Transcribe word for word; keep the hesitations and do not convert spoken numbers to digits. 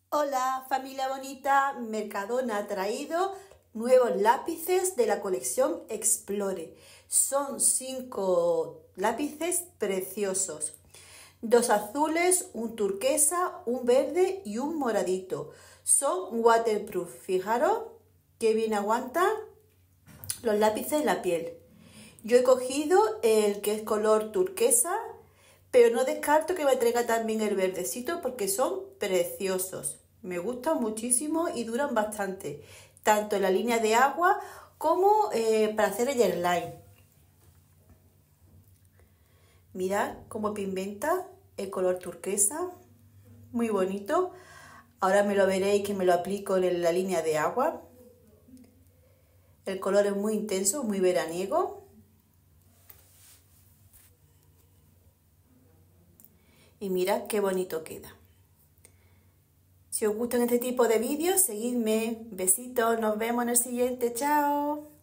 Hola familia bonita, Mercadona ha traído nuevos lápices de la colección Explore. Son cinco lápices preciosos. Dos azules, un turquesa, un verde y un moradito. Son waterproof. Fijaros que bien aguantan los lápices en la piel. Yo he cogido el que es color turquesa, pero no descarto que me traiga también el verdecito porque son preciosos. Me gustan muchísimo y duran bastante, tanto en la línea de agua como eh, para hacer el line. Mirad cómo pigmenta el color turquesa, muy bonito. Ahora me lo veréis que me lo aplico en la línea de agua. El color es muy intenso, muy veraniego. Y mirad qué bonito queda. Si os gustan este tipo de vídeos, seguidme. Besitos, nos vemos en el siguiente. Chao.